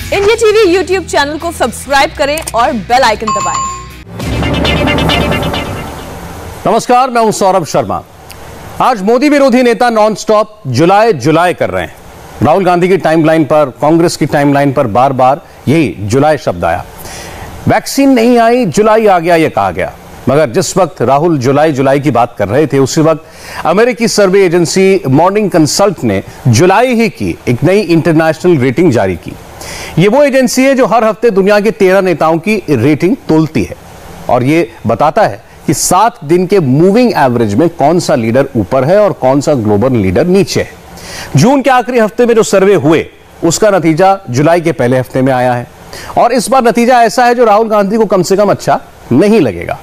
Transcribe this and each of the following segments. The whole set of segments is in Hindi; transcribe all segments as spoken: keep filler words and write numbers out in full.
इंडिया टीवी यूट्यूब चैनल को सब्सक्राइब करें और बेल आइकन दबाएं। नमस्कार, मैं हूं सौरभ शर्मा। आज मोदी विरोधी नेता नॉनस्टॉप जुलाई जुलाई कर रहे हैं। राहुल गांधी की टाइमलाइन पर, कांग्रेस की टाइमलाइन पर बार बार यही जुलाई शब्द आया। वैक्सीन नहीं आई, जुलाई आ गया, यह कहा गया। मगर जिस वक्त राहुल जुलाई जुलाई की बात कर रहे थे, उसी वक्त अमेरिकी सर्वे एजेंसी मॉर्निंग कंसल्ट ने जुलाई ही की एक नई इंटरनेशनल रेटिंग जारी की। यह वो एजेंसी है जो हर हफ्ते दुनिया के तेरह नेताओं की रेटिंग तोलती है और यह बताता है कि सात दिन के मूविंग एवरेज में कौन सा लीडर ऊपर है और कौन सा ग्लोबल लीडर नीचे है। जून के आखिरी हफ्ते में जो सर्वे हुए, उसका नतीजा जुलाई के पहले हफ्ते में आया है और इस बार नतीजा ऐसा है जो राहुल गांधी को कम से कम अच्छा नहीं लगेगा।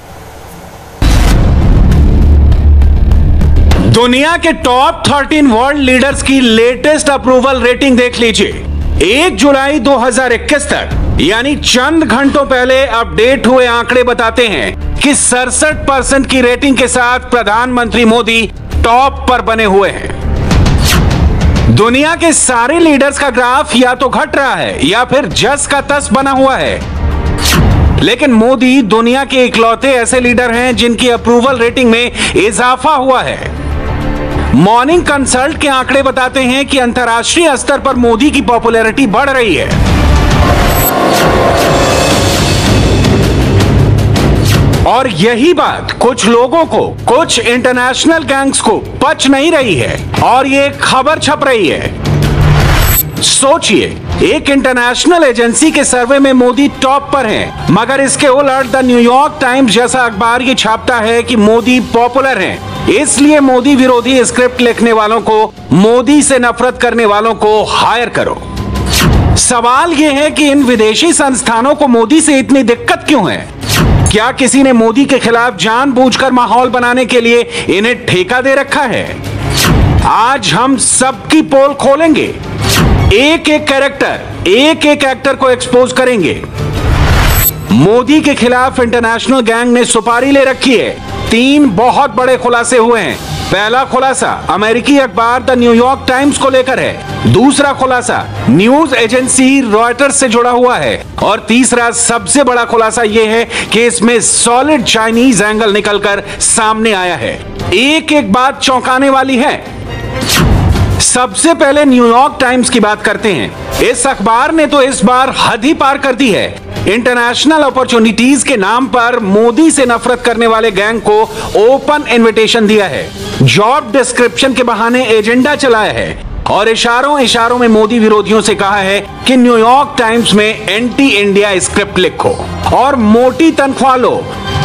दुनिया के टॉप तेरह वर्ल्ड लीडर्स की लेटेस्ट अप्रूवल रेटिंग देख लीजिए। एक जुलाई दो हज़ार इक्कीस तक यानी चंद घंटों पहले अपडेट हुए आंकड़े बताते हैं कि सड़सठ परसेंट की रेटिंग के साथ प्रधानमंत्री मोदी टॉप पर बने हुए हैं। दुनिया के सारे लीडर्स का ग्राफ या तो घट रहा है या फिर जस का तस बना हुआ है, लेकिन मोदी दुनिया के इकलौते ऐसे लीडर हैं जिनकी अप्रूवल रेटिंग में इजाफा हुआ है। मॉर्निंग कंसल्ट के आंकड़े बताते हैं कि अंतर्राष्ट्रीय स्तर पर मोदी की पॉपुलैरिटी बढ़ रही है। और यही बात कुछ लोगों को, कुछ इंटरनेशनल गैंग्स को पच नहीं रही है और ये खबर छप रही है। सोचिए, एक इंटरनेशनल एजेंसी के सर्वे में मोदी टॉप पर हैं, मगर इसके उलट द न्यूयॉर्क टाइम्स जैसा अखबार ये छापता है कि मोदी पॉपुलर हैं, इसलिए मोदी विरोधी स्क्रिप्ट लिखने वालों को, मोदी से नफरत करने वालों को हायर करो। सवाल यह है कि इन विदेशी संस्थानों को मोदी से इतनी दिक्कत क्यों है? क्या किसी ने मोदी के खिलाफ जानबूझकर माहौल बनाने के लिए इन्हें ठेका दे रखा है? आज हम सबकी पोल खोलेंगे, एक एक कैरेक्टर, एक एक एक्टर को एक्सपोज करेंगे। मोदी के खिलाफ इंटरनेशनल गैंग ने सुपारी ले रखी है। तीन बहुत बड़े खुलासे हुए हैं। पहला खुलासा अमेरिकी अखबार द न्यूयॉर्क टाइम्स को लेकर है। दूसरा खुलासा न्यूज एजेंसी रॉयटर्स से जुड़ा हुआ है और तीसरा सबसे बड़ा खुलासा यह है कि इसमें सॉलिड चाइनीज एंगल निकलकर सामने आया है। एक एक बात चौंकाने वाली है। सबसे पहले न्यूयॉर्क टाइम्स की बात करते हैं। इस अखबार ने तो इस बार हद ही पार कर दी है। इंटरनेशनल अपॉर्चुनिटीज के नाम पर मोदी से नफरत करने वाले गैंग को ओपन इनविटेशन दिया है, जॉब डिस्क्रिप्शन के बहाने एजेंडा चलाया है और इशारों इशारों में मोदी विरोधियों से कहा है कि न्यूयॉर्क टाइम्स में एंटी इंडिया स्क्रिप्ट लिखो और मोटी तनख्वाह लो।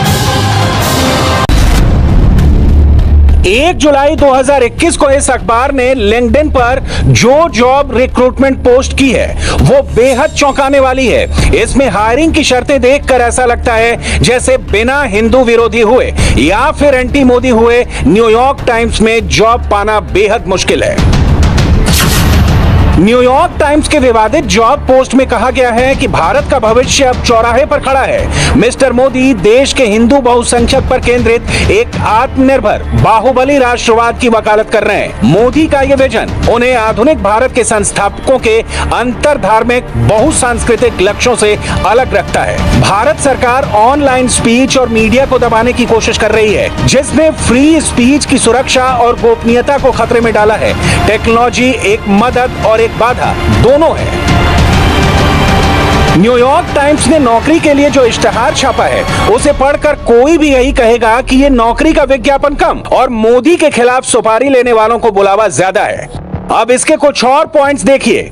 एक जुलाई दो हज़ार इक्कीस को इस अखबार ने लिंक्डइन पर जो जॉब रिक्रूटमेंट पोस्ट की है वो बेहद चौंकाने वाली है। इसमें हायरिंग की शर्तें देखकर ऐसा लगता है जैसे बिना हिंदू विरोधी हुए या फिर एंटी मोदी हुए न्यूयॉर्क टाइम्स में जॉब पाना बेहद मुश्किल है। न्यूयॉर्क टाइम्स के विवादित जॉब पोस्ट में कहा गया है कि भारत का भविष्य अब चौराहे पर खड़ा है। मिस्टर मोदी देश के हिंदू बहुसंख्यक पर केंद्रित एक आत्मनिर्भर बाहुबली राष्ट्रवाद की वकालत कर रहे हैं। मोदी का यह विजन उन्हें आधुनिक भारत के संस्थापकों के अंतर धार्मिक बहुसांस्कृतिक लक्ष्यों से अलग रखता है। भारत सरकार ऑनलाइन स्पीच और मीडिया को दबाने की कोशिश कर रही है, जिसने फ्री स्पीच की सुरक्षा और गोपनीयता को खतरे में डाला है। टेक्नोलॉजी एक मदद और बाधा दोनों है। न्यूयॉर्क टाइम्स ने नौकरी के लिए जो इश्तिहार छापा है, उसे पढ़कर कोई भी यही कहेगा कि यह नौकरी का विज्ञापन कम और मोदी के खिलाफ सुपारी लेने वालों को बुलावा ज्यादा है। अब इसके कुछ और पॉइंट्स देखिए।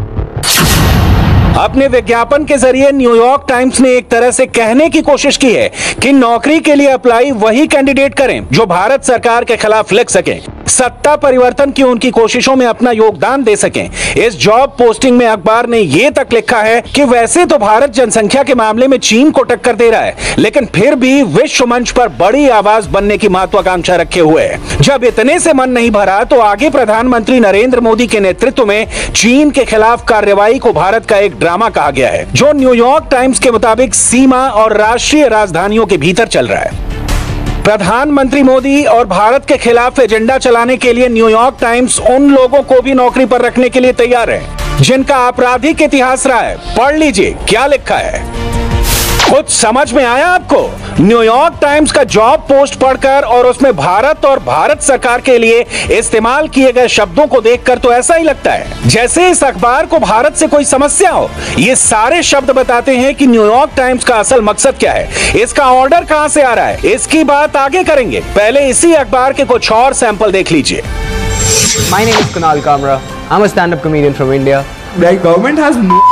अपने विज्ञापन के जरिए न्यूयॉर्क टाइम्स ने एक तरह से कहने की कोशिश की है कि नौकरी के लिए अप्लाई वही कैंडिडेट करें जो भारत सरकार के खिलाफ लिख सकें, सत्ता परिवर्तन की उनकी कोशिशों में अपना योगदान दे सकें। इस जॉब पोस्टिंग में अखबार ने यह तक लिखा है कि वैसे तो भारत जनसंख्या के मामले में चीन को टक्कर दे रहा है, लेकिन फिर भी विश्व मंच पर बड़ी आवाज बनने की महत्वाकांक्षा रखे हुए है। जब इतने से मन नहीं भरा तो आगे प्रधानमंत्री नरेंद्र मोदी के नेतृत्व में चीन के खिलाफ कार्रवाई को भारत का एक ड्रामा कहा गया है, जो न्यूयॉर्क टाइम्स के मुताबिक सीमा और राष्ट्रीय राजधानियों के भीतर चल रहा है। प्रधानमंत्री मोदी और भारत के खिलाफ एजेंडा चलाने के लिए न्यूयॉर्क टाइम्स उन लोगों को भी नौकरी पर रखने के लिए तैयार है जिनका आपराधिक इतिहास रहा है। पढ़ लीजिए क्या लिखा है। कुछ समझ में आया आपको? न्यूयॉर्क टाइम्स का जॉब पोस्ट पढ़कर और उसमें भारत और भारत सरकार के लिए इस्तेमाल किए गए शब्दों को देखकर तो ऐसा ही लगता है जैसे इस अखबार को भारत से कोई समस्या हो। ये सारे शब्द बताते हैं कि न्यूयॉर्क टाइम्स का असल मकसद क्या है, इसका ऑर्डर कहां से आ रहा है, इसकी बात आगे करेंगे। पहले इसी अखबार के कुछ और सैंपल देख लीजिए। My name is Kunal Kamra. I'm a stand-up comedian from India. The government has no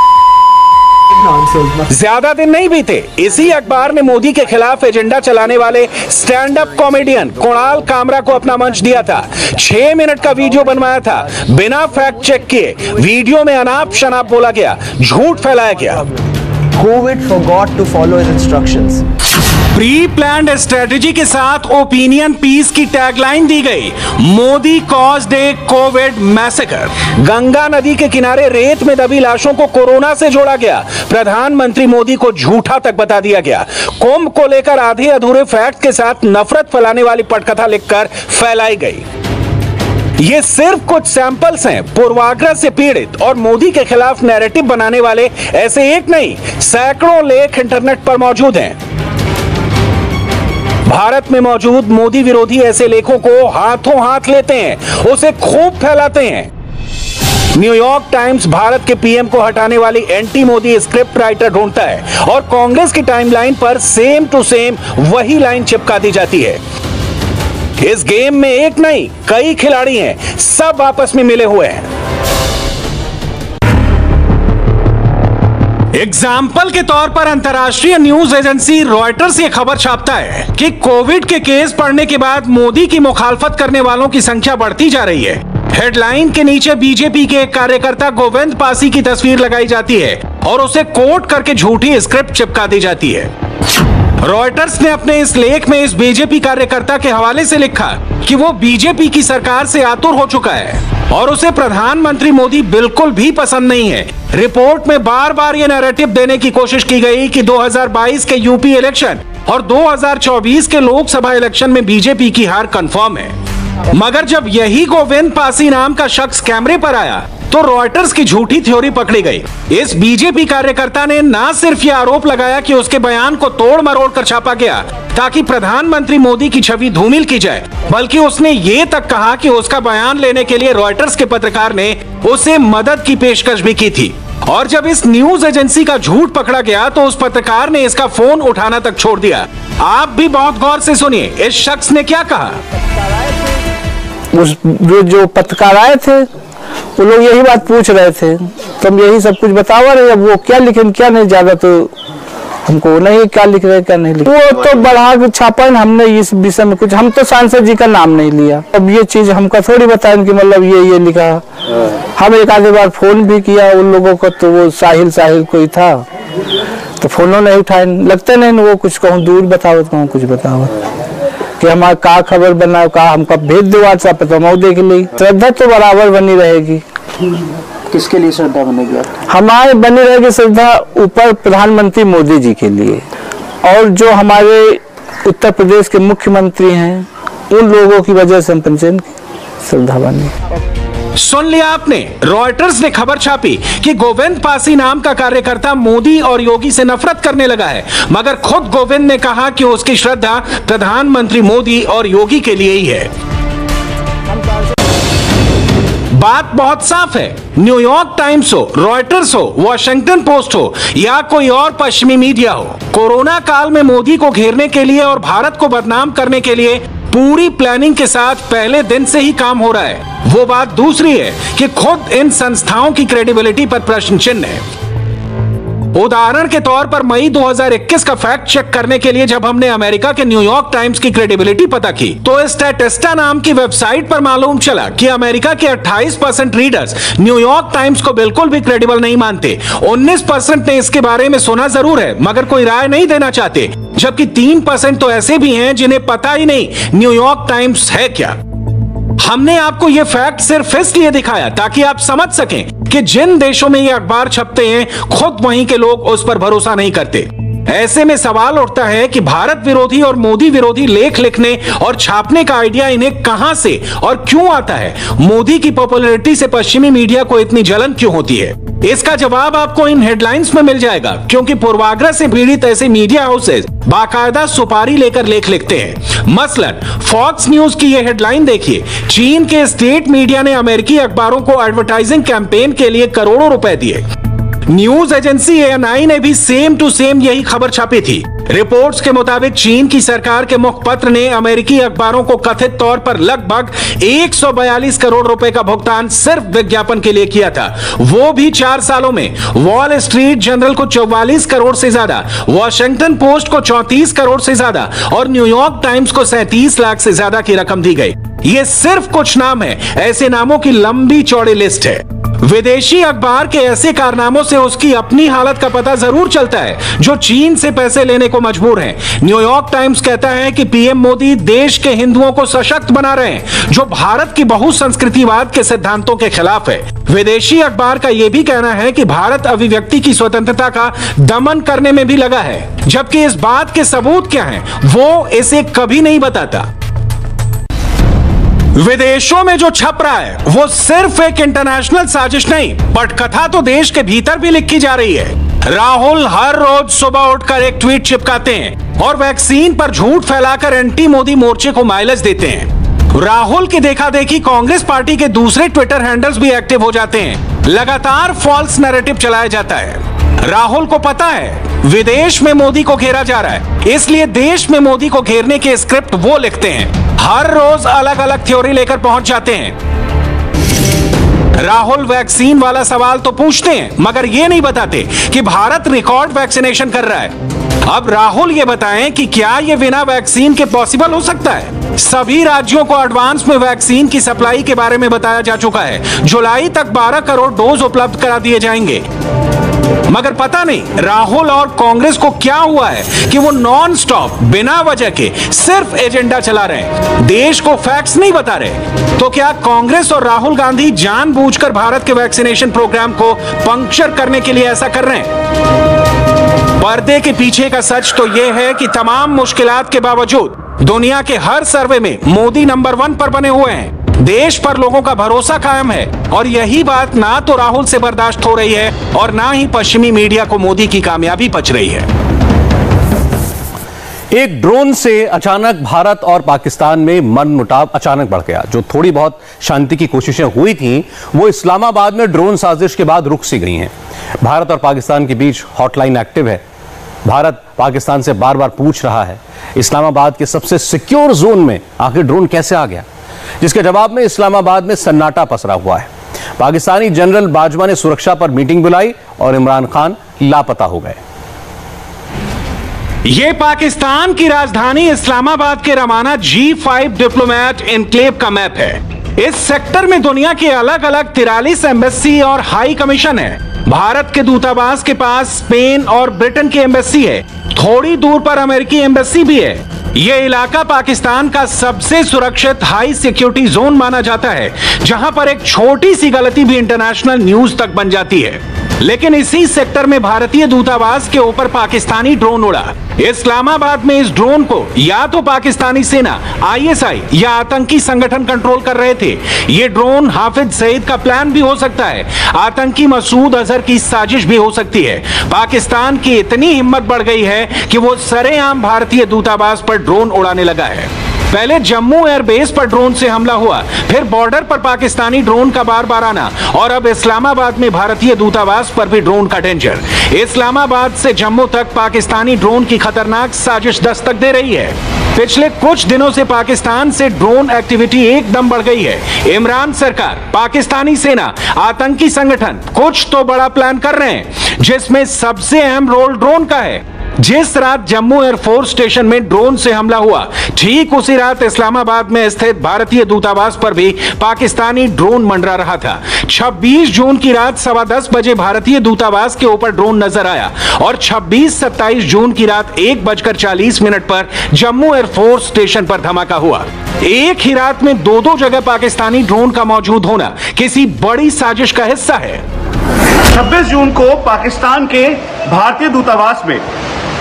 ज्यादा दिन नहीं बीते, इसी अखबार ने मोदी के खिलाफ एजेंडा चलाने वाले stand up comedian Kunal Kamra को अपना मंच दिया था। छह मिनट का वीडियो बनवाया था, बिना फैक्ट चेक किए वीडियो में अनाप शनाप बोला गया, झूठ फैलाया गया। COVID forgot to follow his instructions. Pre planned strategy के साथ ओपिनियन पीस की टैगलाइन दी गई, Modi caused a covid massacre. Ganga नदी के किनारे रेत में दबी लाशों को कोरोना से जोड़ा गया, प्रधानमंत्री मोदी को झूठा तक बता दिया गया। कुंभ को लेकर आधे अधूरे फैक्ट के साथ नफरत फैलाने वाली पटकथा लिखकर फैलाई गई। ये सिर्फ कुछ सैंपल्स हैं। पूर्वाग्रह से पीड़ित और मोदी के खिलाफ नैरेटिव बनाने वाले ऐसे एक नहीं, सैकड़ों लेख इंटरनेट पर मौजूद हैं। भारत में मौजूद मोदी विरोधी ऐसे लेखों को हाथों हाथ लेते हैं, उसे खूब फैलाते हैं। न्यूयॉर्क टाइम्स भारत के पीएम को हटाने वाली एंटी मोदी स्क्रिप्ट राइटर ढूंढता है और कांग्रेस की टाइमलाइन पर सेम टू सेम वही लाइन चिपका दी जाती है। इस गेम में एक नहीं कई खिलाड़ी हैं, सब आपस में मिले हुए हैं। एग्जाम्पल के तौर पर अंतर्राष्ट्रीय न्यूज एजेंसी रॉयटर्स ये खबर छापता है कि कोविड के केस बढ़ने के बाद मोदी की मुखालफत करने वालों की संख्या बढ़ती जा रही है। हेडलाइन के नीचे बीजेपी के एक कार्यकर्ता गोविंद पासी की तस्वीर लगाई जाती है और उसे कोट करके झूठी स्क्रिप्ट चिपका दी जाती है। रॉयटर्स ने अपने इस लेख में इस बीजेपी कार्यकर्ता के हवाले से लिखा कि वो बीजेपी की सरकार से आतुर हो चुका है और उसे प्रधानमंत्री मोदी बिल्कुल भी पसंद नहीं है। रिपोर्ट में बार बार ये नैरेटिव देने की कोशिश की गई कि दो हज़ार बाईस के यूपी इलेक्शन और दो हज़ार चौबीस के लोकसभा इलेक्शन में बीजेपी की हार कंफर्म है। मगर जब यही गोविंद पासी नाम का शख्स कैमरे पर आया तो रॉयटर्स की झूठी थ्योरी पकड़ी गई। इस बीजेपी कार्यकर्ता ने ना सिर्फ ये आरोप लगाया कि उसके बयान को तोड़ मरोड़ कर छापा गया ताकि प्रधानमंत्री मोदी की छवि धूमिल की जाए, बल्कि उसने ये तक कहा कि उसका बयान लेने के लिए रॉयटर्स के पत्रकार ने उसे मदद की पेशकश भी की थी। और जब इस न्यूज एजेंसी का झूठ पकड़ा गया तो उस पत्रकार ने इसका फोन उठाना तक छोड़ दिया। आप भी बहुत गौर से सुनिए इस शख्स ने क्या कहा। उस जो पत्रकार आए थे वो लोग यही बात पूछ रहे थे, तुम यही सब कुछ बतावा रहे, अब वो क्या लिखे क्या नहीं, ज्यादा तो हमको नहीं क्या लिख रहे क्या नहीं लिख, वो तो बढ़ा के छापा। हमने इस विषय में कुछ, हम तो सांसद जी का नाम नहीं लिया। अब ये चीज हमको थोड़ी बताया कि मतलब ये ये लिखा। हम एक आधे बार फोन भी किया उन लोगों को, तो वो साहिल साहिल कोई था तो फोनों नहीं उठाए, लगता नहीं वो कुछ कहूँ दूर बतावत कहूँ कुछ बतावत कि हमारा का खबर बनाओ का हमका भेज दो व्हाट्सएप पे, तो हम देख ली। श्रद्धा तो बराबर बनी रहेगी। किसके लिए श्रद्धा बनेगी? हमारे बनी रहेगी श्रद्धा ऊपर प्रधानमंत्री मोदी जी के लिए, और जो हमारे उत्तर प्रदेश के मुख्यमंत्री हैं उन लोगों की वजह से हम पंचन श्रद्धा बनी। सुन लिया आपने, रॉयटर्स ने खबर छापी कि गोविंद पासी नाम का कार्यकर्ता मोदी और योगी से नफरत करने लगा है, मगर खुद गोविंद ने कहा कि उसकी श्रद्धा प्रधानमंत्री मोदी और योगी के लिए ही है। बात बहुत साफ है, न्यूयॉर्क टाइम्स हो, रॉयटर्स हो, वॉशिंगटन पोस्ट हो या कोई और पश्चिमी मीडिया हो, कोरोना काल में मोदी को घेरने के लिए और भारत को बदनाम करने के लिए पूरी प्लानिंग के साथ पहले दिन से ही काम हो रहा है। वो बात दूसरी है कि खुद इन संस्थाओं की क्रेडिबिलिटी पर प्रश्न चिन्ह है। उदाहरण के तौर पर मई दो हज़ार इक्कीस का फैक्ट चेक करने के लिए जब हमने अमेरिका के न्यूयॉर्क टाइम्स की क्रेडिबिलिटी पता की तो स्टैटिस्टा नाम की वेबसाइट पर मालूम चला कि अमेरिका के अट्ठाईस परसेंट रीडर्स न्यूयॉर्क टाइम्स को बिल्कुल भी क्रेडिबल नहीं मानते। उन्नीस परसेंट ने इसके बारे में सुना जरूर है मगर कोई राय नहीं देना चाहते, जबकि तीन परसेंट तो ऐसे भी हैं जिन्हें पता ही नहीं न्यूयॉर्क टाइम्स है क्या। हमने आपको यह फैक्ट सिर्फ इसलिए दिखाया ताकि आप समझ सकें कि जिन देशों में ये अखबार छपते हैं खुद वहीं के लोग उस पर भरोसा नहीं करते। ऐसे में सवाल उठता है कि भारत विरोधी और मोदी विरोधी लेख लिखने और छापने का आइडिया इन्हें कहां से और क्यों आता है? मोदी की पॉपुलैरिटी से पश्चिमी मीडिया को इतनी जलन क्यों होती है? इसका जवाब आपको इन हेडलाइंस में मिल जाएगा, क्योंकि पूर्वाग्रह से पीड़ित ऐसे मीडिया हाउसेस बाकायदा सुपारी लेकर लेख लिखते हैं। मसलन फॉक्स न्यूज की यह हेडलाइन देखिए, चीन के स्टेट मीडिया ने अमेरिकी अखबारों को एडवर्टाइजिंग कैंपेन के लिए करोड़ों रुपए दिए। News agency A N I ने भी सेम टू सेम यही खबर छापी थी। रिपोर्ट्स के मुताबिक चीन की सरकार के मुखपत्र ने अमेरिकी अखबारों को कथित तौर पर लगभग एक सौ बयालीस करोड़ रुपए का भुगतान सिर्फ विज्ञापन के लिए किया था, वो भी चार सालों में। वॉल स्ट्रीट जर्नल को चौवालीस करोड़ से ज्यादा, वॉशिंगटन पोस्ट को चौंतीस करोड़ से ज्यादा और न्यूयॉर्क टाइम्स को सैंतीस लाख से ज्यादा की रकम दी गई। ये सिर्फ कुछ नाम है, ऐसे नामों की लंबी चौड़ी लिस्ट है। विदेशी अखबार के ऐसे कारनामों से उसकी अपनी हालत का पता जरूर चलता है, जो चीन से पैसे लेने को मजबूर हैं। न्यूयॉर्क टाइम्स कहता है कि पीएम मोदी देश के हिंदुओं को सशक्त बना रहे हैं, जो भारत की बहुसंस्कृतिवाद के सिद्धांतों के खिलाफ है। विदेशी अखबार का यह भी कहना है कि भारत अभिव्यक्ति की स्वतंत्रता का दमन करने में भी लगा है, जबकि इस बात के सबूत क्या हैं, वो इसे कभी नहीं बताता। विदेशों में जो छप रहा है वो सिर्फ एक इंटरनेशनल साजिश नहीं, पटकथा तो देश के भीतर भी लिखी जा रही है। राहुल हर रोज सुबह उठकर एक ट्वीट चिपकाते हैं और वैक्सीन पर झूठ फैलाकर एंटी मोदी मोर्चे को माइलेज देते हैं। राहुल की देखा देखी कांग्रेस पार्टी के दूसरे ट्विटर हैंडल्स भी एक्टिव हो जाते हैं। लगातार फॉल्स नैरेटिव चलाया जाता है। राहुल को पता है विदेश में मोदी को घेरा जा रहा है, इसलिए देश में मोदी को घेरने के स्क्रिप्ट वो लिखते हैं। हर रोज अलग अलग थ्योरी लेकर पहुंच जाते हैं। राहुल वैक्सीन वाला सवाल तो पूछते हैं, मगर ये नहीं बताते कि भारत रिकॉर्ड वैक्सीनेशन कर रहा है। अब राहुल ये बताएं कि क्या ये बिना वैक्सीन के पॉसिबल हो सकता है? सभी राज्यों को एडवांस में वैक्सीन की सप्लाई के बारे में बताया जा चुका है। जुलाई तक बारह करोड़ डोज उपलब्ध करा दिए जाएंगे। मगर पता नहीं राहुल और कांग्रेस को क्या हुआ है कि वो नॉन स्टॉप बिना वजह के सिर्फ एजेंडा चला रहे हैं, देश को फैक्ट्स नहीं बता रहे। तो क्या कांग्रेस और राहुल गांधी जानबूझकर भारत के वैक्सीनेशन प्रोग्राम को पंक्चर करने के लिए ऐसा कर रहे हैं? पर्दे के पीछे का सच तो यह है कि तमाम मुश्किलात के बावजूद दुनिया के हर सर्वे में मोदी नंबर वन पर बने हुए हैं। देश पर लोगों का भरोसा कायम है और यही बात ना तो राहुल से बर्दाश्त हो रही है और ना ही पश्चिमी मीडिया को मोदी की कामयाबी पच रही है। एक ड्रोन से अचानक भारत और पाकिस्तान में मनमुटाव अचानक बढ़ गया। जो थोड़ी बहुत शांति की कोशिशें हुई थीं, वो इस्लामाबाद में ड्रोन साजिश के बाद रुक सी गई हैं। भारत और पाकिस्तान के बीच हॉटलाइन एक्टिव है। भारत पाकिस्तान से बार बार पूछ रहा है इस्लामाबाद के सबसे सिक्योर जोन में आखिर ड्रोन कैसे आ गया, जिसके जवाब में इस्लामाबाद में सन्नाटा पसरा हुआ है। पाकिस्तानी जनरल बाजवा ने सुरक्षा पर मीटिंग बुलाई और इमरान खान लापता हो गए। ये पाकिस्तान की राजधानी इस्लामाबाद के Ramna G five diplomat enclave का मैप है। इस सेक्टर में दुनिया के अलग अलग तिरालीस एम्बेसी और हाई कमीशन है। भारत के दूतावास के पास स्पेन और ब्रिटेन की एम्बेसी है। थोड़ी दूर पर अमेरिकी एम्बेसी भी है। यह इलाका पाकिस्तान का सबसे सुरक्षित हाई सिक्योरिटी जोन माना जाता है, जहां पर एक छोटी सी गलती भी इंटरनेशनल न्यूज तक बन जाती है। लेकिन इसी सेक्टर में भारतीय दूतावास के ऊपर पाकिस्तानी ड्रोन उड़ा। इस्लामाबाद में इस ड्रोन को या तो पाकिस्तानी सेना, आई एस आई या आतंकी संगठन कंट्रोल कर रहे थे। ये ड्रोन हाफिज सईद का प्लान भी हो सकता है, आतंकी मसूद अजहर की साजिश भी हो सकती है। पाकिस्तान की इतनी हिम्मत बढ़ गई है कि वो सरेआम भारतीय दूतावास पर ड्रोन उड़ाने लगा है। पहले जम्मू एयरबेस पर ड्रोन से हमला हुआ, फिर बॉर्डर पर पाकिस्तानी ड्रोन का बार बार आना और अब इस्लामाबाद में भारतीय दूतावास पर भी ड्रोन का डेंजर। इस्लामाबाद से जम्मू तक पाकिस्तानी ड्रोन की खतरनाक साजिश दस्तक दे रही है। पिछले कुछ दिनों से पाकिस्तान से ड्रोन एक्टिविटी एकदम बढ़ गई है। इमरान सरकार, पाकिस्तानी सेना, आतंकी संगठन कुछ तो बड़ा प्लान कर रहे हैं, जिसमें सबसे अहम रोल ड्रोन का है। जिस रात जम्मू एयरफोर्स स्टेशन में ड्रोन से हमला हुआ, ठीक उसी रात इस्लामाबाद में स्थित भारतीय दूतावास पर भी पाकिस्तानी ड्रोन मंडरा रहा था। छब्बीस जून की रात सवा दस बजे भारतीय दूतावास के ऊपर ड्रोन नजर आया और छब्बीस सत्ताईस जून की रात एक बजकर चालीस मिनट पर जम्मू एयरफोर्स स्टेशन पर धमाका हुआ। एक ही रात में दो दो जगह पाकिस्तानी ड्रोन का मौजूद होना किसी बड़ी साजिश का हिस्सा है। छब्बीस जून को पाकिस्तान के भारतीय दूतावास में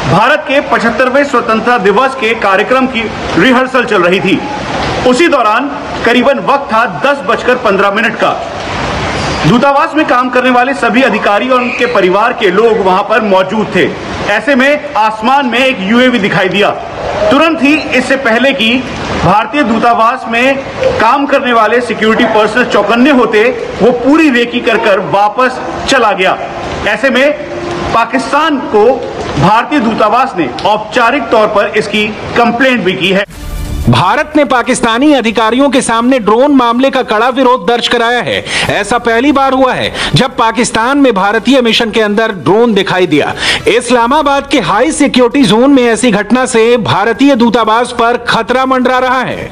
भारत के पचहत्तरवें स्वतंत्रता दिवस के कार्यक्रम की रिहर्सल चल रही थी। उसी दौरान करीबन वक्त था दस बजकर पंद्रह मिनट का। दूतावास में काम करने वाले सभी अधिकारी और उनके परिवार के लोग वहां पर मौजूद थे। ऐसे में आसमान में एक यूएवी दिखाई दिया। तुरंत ही इससे पहले कि भारतीय दूतावास में काम करने वाले सिक्योरिटी पर्सनल चौकन्ने होते, वो पूरी रेकी कर कर वापस चला गया। ऐसे में पाकिस्तान को भारतीय दूतावास ने औपचारिक तौर पर इसकी कंप्लेंट भी की है। भारत ने पाकिस्तानी अधिकारियों के सामने ड्रोन मामले का कड़ा विरोध दर्ज कराया है। ऐसा पहली बार हुआ है जब पाकिस्तान में भारतीय मिशन के अंदर ड्रोन दिखाई दिया। इस्लामाबाद के हाई सिक्योरिटी जोन में ऐसी घटना से भारतीय दूतावास पर खतरा मंडरा रहा है।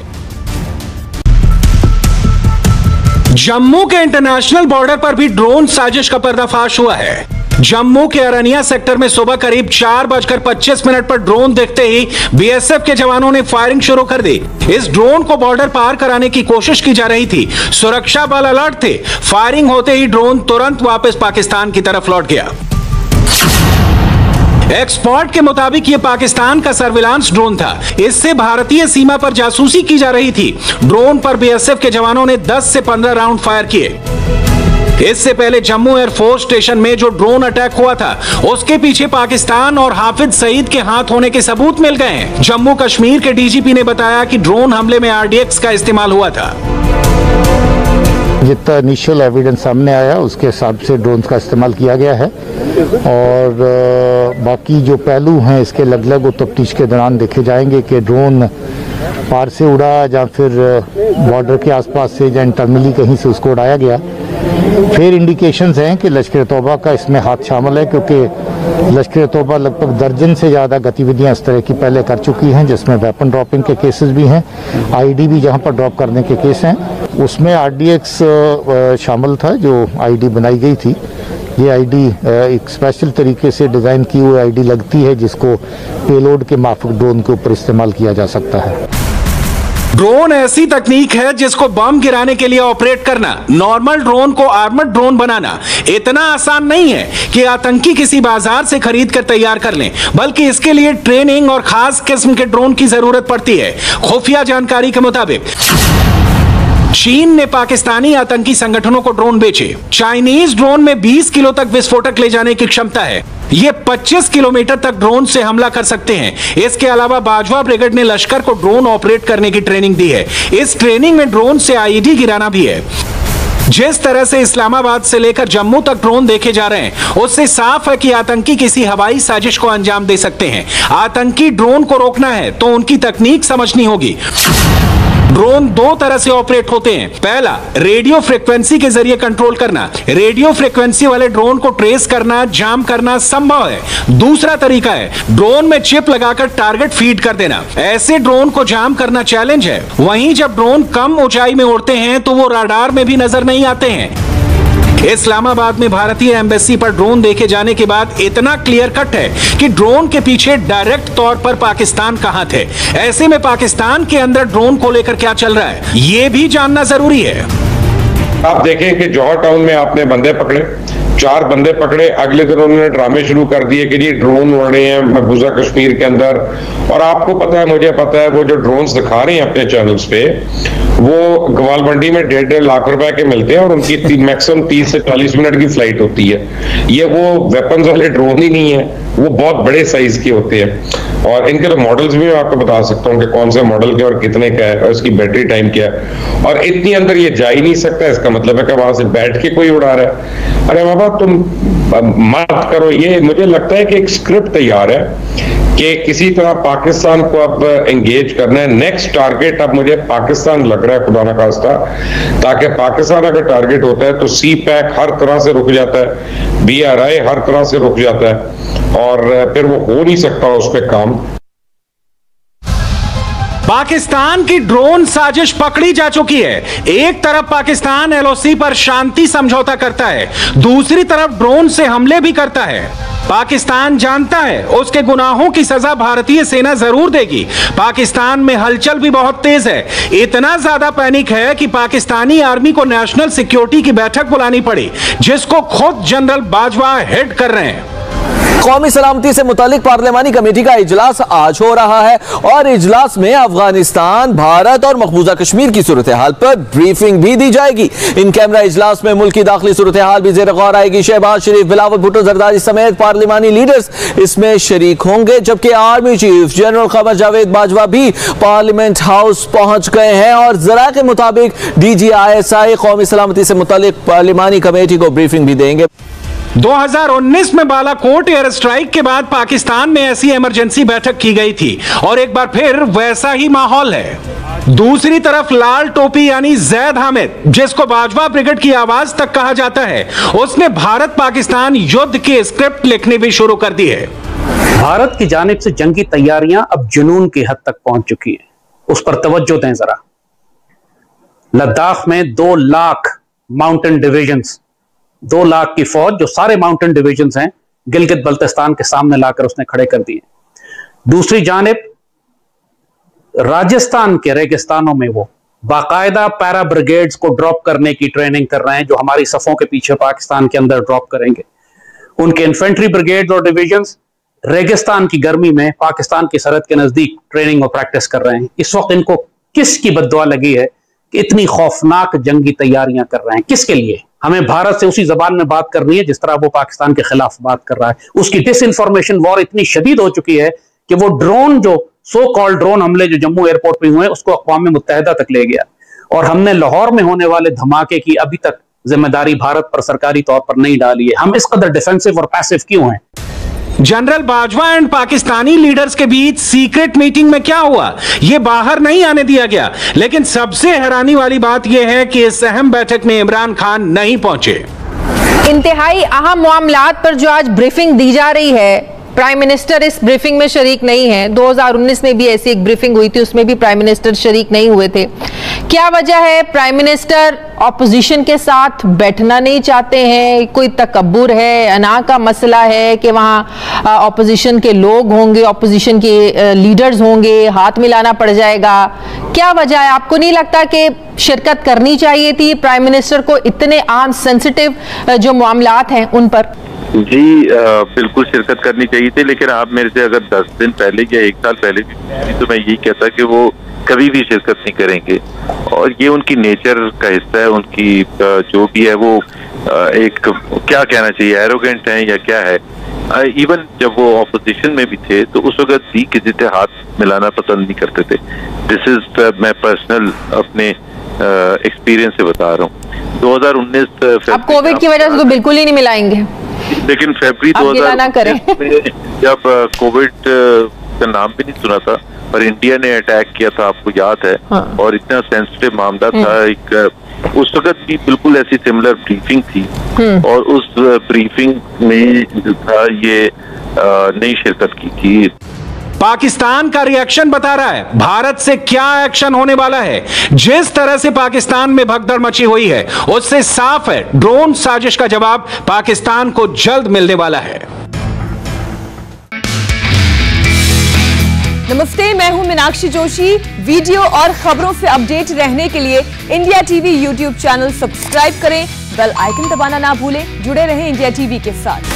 जम्मू के इंटरनेशनल बॉर्डर पर भी ड्रोन साजिश का पर्दाफाश हुआ है। जम्मू के अरनिया सेक्टर में सुबह करीब चार बजकर पच्चीस मिनट पर ड्रोन देखते ही बीएसएफ के जवानों ने फायरिंग शुरू कर दी। इस ड्रोन को बॉर्डर पार कराने की कोशिश की जा रही थी। सुरक्षा बल अलर्ट थे। फायरिंग होते ही ड्रोन तुरंत वापस पाकिस्तान की तरफ लौट गया। एक्सपर्ट के मुताबिक यह पाकिस्तान का सर्विलांस ड्रोन था। इससे भारतीय सीमा पर जासूसी की जा रही थी। ड्रोन पर बीएसएफ के जवानों ने दस से पंद्रह राउंड फायर किए। इससे पहले जम्मू एयरफोर्स स्टेशन में जो ड्रोन अटैक हुआ था, उसके पीछे पाकिस्तान और हाफिज सईद के हाथ होने के सबूत मिल गए हैं। जम्मू कश्मीर के डीजीपी ने बताया कि ड्रोन हमले में आरडीएक्स का इस्तेमाल हुआ था। जितना इनिशियल एविडेंस सामने आया उसके हिसाब से ड्रोन का इस्तेमाल किया गया है और बाकी जो पहलू हैं इसके अलग अलग वो तफ्तीश के दौरान देखे जाएंगे कि ड्रोन पार से उड़ा या फिर बॉर्डर के आसपास से या इंटरनली कहीं से उसको उड़ाया गया। फिर इंडिकेशंस हैं कि लश्कर तौबा का इसमें हाथ शामिल है, क्योंकि लश्कर तौबा लगभग दर्जन से ज़्यादा गतिविधियां इस तरह की पहले कर चुकी हैं, जिसमें वेपन ड्रॉपिंग के केसेस भी हैं, आईडी भी जहां पर ड्रॉप करने के केस हैं। उसमें आरडीएक्स शामिल था जो आईडी बनाई गई थी। ये आईडी एक स्पेशल तरीके से डिज़ाइन की हुई आईडी लगती है जिसको पेलोड के माफिक ड्रोन के ऊपर इस्तेमाल किया जा सकता है। ड्रोन ऐसी तकनीक है जिसको बम गिराने के लिए ऑपरेट करना, नॉर्मल ड्रोन को आर्मर्ड ड्रोन बनाना इतना आसान नहीं है कि आतंकी किसी बाजार से खरीद कर तैयार कर लें, बल्कि इसके लिए ट्रेनिंग और खास किस्म के ड्रोन की जरूरत पड़ती है। खुफिया जानकारी के मुताबिक चीन ने पाकिस्तानी आतंकी संगठनों को ड्रोन बेचे। चाइनीज ड्रोन में बीस किलो तक विस्फोटक ले जाने की क्षमता है। ये पच्चीस किलोमीटर तक ड्रोन से हमला कर सकते हैं। इसके अलावा बाजवा ब्रिगेड ने लश्कर को ड्रोन ऑपरेट करने की ट्रेनिंग दी है। इस ट्रेनिंग में ड्रोन से आईईडी गिराना भी है। जिस तरह से इस्लामाबाद से लेकर जम्मू तक ड्रोन देखे जा रहे हैं, उससे साफ है कि आतंकी किसी हवाई साजिश को अंजाम दे सकते हैं। आतंकी ड्रोन को रोकना है तो उनकी तकनीक समझनी होगी। ड्रोन दो तरह से ऑपरेट होते हैं। पहला, रेडियो फ्रीक्वेंसी के जरिए कंट्रोल करना। रेडियो फ्रीक्वेंसी वाले ड्रोन को ट्रेस करना, जाम करना संभव है। दूसरा तरीका है ड्रोन में चिप लगाकर टारगेट फीड कर देना। ऐसे ड्रोन को जाम करना चैलेंज है। वहीं जब ड्रोन कम ऊंचाई में उड़ते हैं तो वो राडार में भी नजर नहीं आते हैं। इस्लामाबाद में भारतीय एम्बेसी पर ड्रोन देखे जाने के बाद इतना क्लियर कट है कि ड्रोन के पीछे डायरेक्ट तौर पर पाकिस्तान का हाथ है। ऐसे में पाकिस्तान के अंदर ड्रोन को लेकर क्या चल रहा है, ये भी जानना जरूरी है। आप देखें कि जौहर टाउन में आपने बंदे पकड़े, चार बंदे पकड़े, अगले दिन उन्होंने ड्रामे शुरू कर दिए कि जी ड्रोन उड़ रहे हैं मकबूजा कश्मीर के अंदर। और आपको पता है, मुझे पता है, वो जो ड्रोन्स दिखा रहे हैं अपने चैनल्स पे, वो ग्वाल मंडी में डेढ़ डेढ़ लाख रुपए के मिलते हैं और उनकी मैक्सिमम तीस से चालीस मिनट की फ्लाइट होती है। ये वो वेपन्स वाले ड्रोन ही नहीं है, वो बहुत बड़े साइज के होते हैं। और इनके तो मॉडल्स भी मैं आपको बता सकता हूँ कि कौन से मॉडल के और कितने का है और इसकी बैटरी टाइम क्या है। और इतनी अंदर ये जा ही नहीं सकता, इसका मतलब है कि वहां से बैठ के कोई उड़ा रहा है। अरे बाबा तुम मत करो। ये मुझे लगता है कि एक स्क्रिप्ट तैयार है कि किसी तरह पाकिस्तान को अब एंगेज करना है। नेक्स्ट टारगेट अब मुझे पाकिस्तान लग रहा है, खुदा न खास्ता, ताकि पाकिस्तान अगर टारगेट होता है तो सी पैक हर तरह से रुक जाता है, बी आर आई हर तरह से रुक जाता है और फिर वो हो नहीं सकता उस पर काम। पाकिस्तान की ड्रोन साजिश पकड़ी जा चुकी है। एक तरफ पाकिस्तान एलओसी पर शांति समझौता करता है, दूसरी तरफ ड्रोन से हमले भी करता है। पाकिस्तान जानता है उसके गुनाहों की सजा भारतीय सेना जरूर देगी। पाकिस्तान में हलचल भी बहुत तेज है। इतना ज्यादा पैनिक है कि पाकिस्तानी आर्मी को नेशनल सिक्योरिटी की बैठक बुलानी पड़ी, जिसको खुद जनरल बाजवा हेड कर रहे हैं। कौमी सलामती से मुतालिक पार्लिमानी कमेटी का इजलास आज हो रहा है और इजलास में अफगानिस्तान, भारत और मकबूजा कश्मीर की सूरत हाल पर ब्रीफिंग भी दी जाएगी। इन कैमरा इजलास में मुल्क की दाखिली सूरत हाल भी जेर गौर आएगी। शहबाज शरीफ, बिलावल भुट्टो जरदारी समेत पार्लिमानी लीडर्स इसमें शरीक होंगे, जबकि army chief general Qamar Javed Bajwa भी पार्लियामेंट हाउस पहुंच गए हैं और जरा के मुताबिक D G I S I कौमी सलामती से मुतालिक पार्लिमानी कमेटी को ब्रीफिंग भी देंगे। दो हज़ार उन्नीस में बालाकोट एयर स्ट्राइक के बाद पाकिस्तान में ऐसी इमरजेंसी बैठक की गई थी और एक बार फिर वैसा ही माहौल है। दूसरी तरफ लाल टोपी यानी जैद हामिद, जिसको बाजवा ब्रिगेड की आवाज तक कहा जाता है, उसने भारत पाकिस्तान युद्ध की स्क्रिप्ट लिखनी भी शुरू कर दी है। भारत की जानिब से जंगी तैयारियां अब जुनून की हद तक पहुंच चुकी हैं, उस पर तवज्जो दें जरा। लद्दाख में दो लाख माउंटेन डिविजन्स, दो लाख की फौज जो सारे माउंटेन डिविजन्स हैं, गिलगित बल्तिस्तान के सामने लाकर उसने खड़े कर दिए। दूसरी जानिब राजस्थान के रेगिस्तानों में वो बाकायदा पैरा ब्रिगेड्स को ड्रॉप करने की ट्रेनिंग कर रहे हैं, जो हमारी सफों के पीछे पाकिस्तान के अंदर ड्रॉप करेंगे। उनके इन्फेंट्री ब्रिगेड्स और डिविजन्स रेगिस्तान की गर्मी में पाकिस्तान की सरहद के नजदीक ट्रेनिंग और प्रैक्टिस कर रहे हैं। इस वक्त इनको किसकी बद्दुआ लगी है कि इतनी खौफनाक जंगी तैयारियां कर रहे हैं? किसके लिए? हमें भारत से उसी जबान में बात करनी है जिस तरह वो पाकिस्तान के खिलाफ बात कर रहा है। उसकी डिसइंफॉर्मेशन वॉर इतनी शदीद हो चुकी है कि वो ड्रोन, जो सो कॉल्ड ड्रोन हमले जो जम्मू एयरपोर्ट पे हुए, उसको अक़वाम मुत्तहिदा तक ले गया और हमने लाहौर में होने वाले धमाके की अभी तक जिम्मेदारी भारत पर सरकारी तौर पर नहीं डाली है। हम इस कदर डिफेंसिव और पैसिव क्यों हैं? General Bajwa and Pakistani leaders के बीच सीक्रेट मीटिंग में क्या हुआ, यह बाहर नहीं आने दिया गया। लेकिन सबसे हैरानी वाली बात यह है कि इस अहम बैठक में इमरान खान नहीं पहुंचे। इंतहाई अहम मामलात पर जो आज ब्रीफिंग दी जा रही है, प्राइम मिनिस्टर इस ब्रीफिंग में शरीक नहीं है। दो हज़ार उन्नीस में भी ऐसी एक ब्रीफिंग हुई थी, उसमें भी प्राइम मिनिस्टर शरीक नहीं हुए थे। क्या वजह है? प्राइम मिनिस्टर ऑपोजिशन के साथ बैठना नहीं चाहते हैं, कोई तकब्बुर है, अना का मसला है कि वहाँ ऑपोजिशन के लोग होंगे, ऑपोजिशन के लीडर्स होंगे, हाथ मिलाना पड़ जाएगा? क्या वजह है? आपको नहीं लगता कि शिरकत करनी चाहिए थी प्राइम मिनिस्टर को इतने आम सेंसिटिव जो मामलात हैं उन पर? जी आ, बिल्कुल शिरकत करनी चाहिए थी, लेकिन आप मेरे से अगर दस दिन पहले या एक साल पहले भी तो मैं यही कहता कि वो कभी भी शिरकत नहीं करेंगे और ये उनकी नेचर का हिस्सा है। उनकी जो भी है वो एक, क्या कहना चाहिए, एरोगेंट है या क्या है। इवन जब वो ऑपोजिशन में भी थे तो उस वक्त भी किसी से हाथ मिलाना पसंद नहीं करते थे। दिस इज मैं पर्सनल अपने एक्सपीरियंस से बता रहा हूँ। दो हज़ार उन्नीस अब कोविड की वजह से तो बिल्कुल ही नहीं मिलाएंगे, लेकिन फरवरी दो हज़ार में जब कोविड का नाम भी नहीं सुना था और इंडिया ने अटैक किया था, आपको याद है, हाँ। और इतना सेंसिटिव मामला था, एक उस वक्त भी बिल्कुल ऐसी सिमिलर ब्रीफिंग थी और उस ब्रीफिंग में जो था ये नहीं शिरकत की थी। पाकिस्तान का रिएक्शन बता रहा है भारत से क्या एक्शन होने वाला है। जिस तरह से पाकिस्तान में भगदड़ मची हुई है उससे साफ है ड्रोन साजिश का जवाब पाकिस्तान को जल्द मिलने वाला है। नमस्ते, मैं हूं मीनाक्षी जोशी। वीडियो और खबरों से अपडेट रहने के लिए India TV YouTube channel subscribe करें, बेल आइकन दबाना ना भूलें। जुड़े रहें इंडिया टीवी के साथ।